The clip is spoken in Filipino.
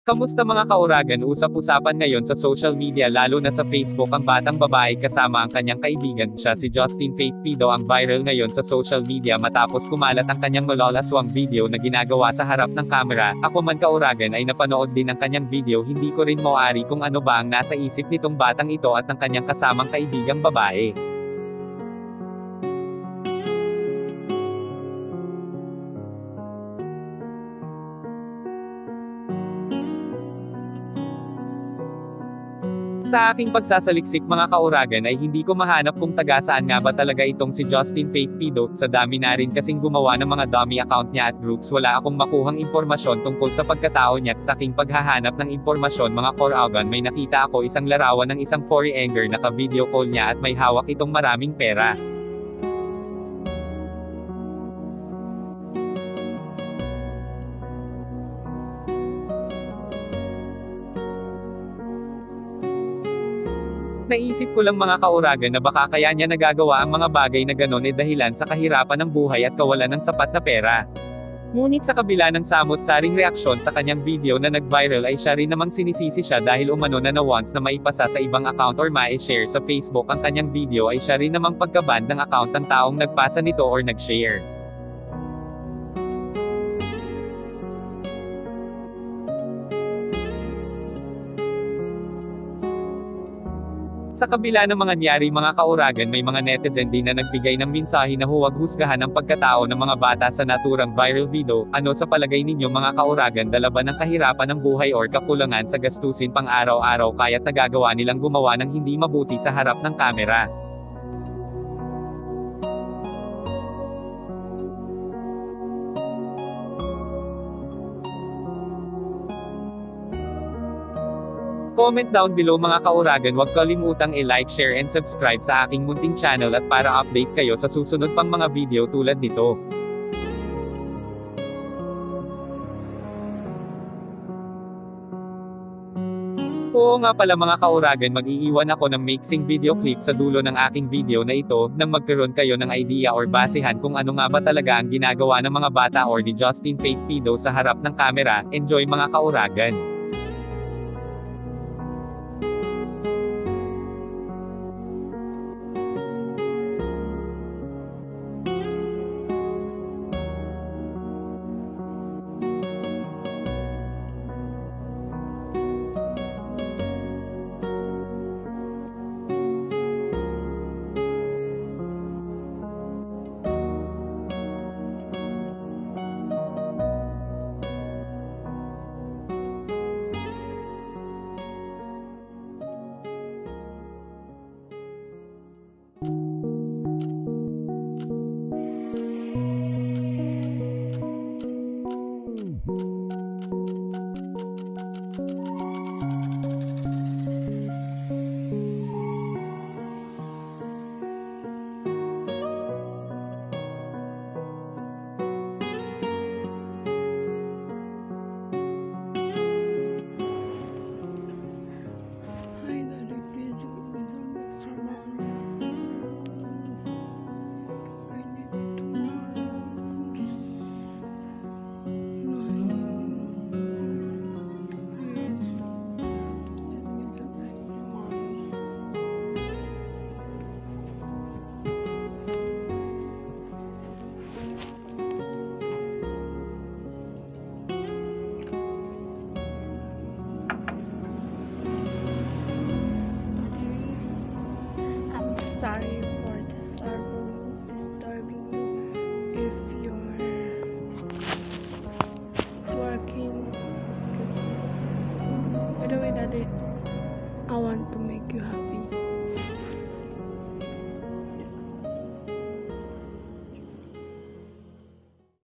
Kamusta mga kauragan? Usap-usapan ngayon sa social media lalo na sa Facebook ang batang babae kasama ang kanyang kaibigan. Siya si Justin Faith Pido ang viral ngayon sa social media matapos kumalat ang kanyang malalaswang video na ginagawa sa harap ng kamera. Ako man kauragan ay napanood din ang kanyang video, hindi ko rin mauari kung ano ba ang nasa isip nitong batang ito at ng kanyang kasamang kaibigang babae. Sa aking pagsasaliksik mga kauragan ay hindi ko mahanap kung taga saan nga ba talaga itong si Justin Faith Pido. Sa dami na rin kasing gumawa ng mga dummy account niya at groups, wala akong makuhang impormasyon tungkol sa pagkatao niya. Sa aking paghahanap ng impormasyon mga kauragan, may nakita ako isang larawan ng isang foreigner na ka-video call niya at may hawak itong maraming pera. Naisip ko lang mga kauragan na baka kaya niya nagagawa ang mga bagay na ganon dahilan sa kahirapan ng buhay at kawalan ng sapat na pera. Ngunit sa kabila ng samot-saring reaksyon sa kanyang video na nag-viral ay siya rin namang sinisisi siya dahil umano na once na maipasa sa ibang account or ma-share sa Facebook ang kanyang video ay siya rin namang pagka-ban ng account ng taong nagpasa nito or nag-share. Sa kabila ng mga nangyari mga kauragan, may mga netizen din na nagbigay ng mensahe na huwag husgahan ang pagkatao ng mga bata sa naturang viral video. Ano sa palagay ninyo mga kauragan, dala ba ng kahirapan ng buhay or kakulangan sa gastusin pang araw-araw kaya't nagagawa nilang gumawa ng hindi mabuti sa harap ng kamera? Comment down below mga kauragan, huwag kalimutang i-like, share and subscribe sa aking munting channel at para update kayo sa susunod pang mga video tulad nito. Oo nga pala mga kauragan, mag-iiwan ako ng mixing video clip sa dulo ng aking video na ito, nang magkaroon kayo ng idea or basehan kung ano nga ba talaga ang ginagawa ng mga bata or ni Justin Faith Pido sa harap ng kamera. Enjoy mga kauragan! Sorry.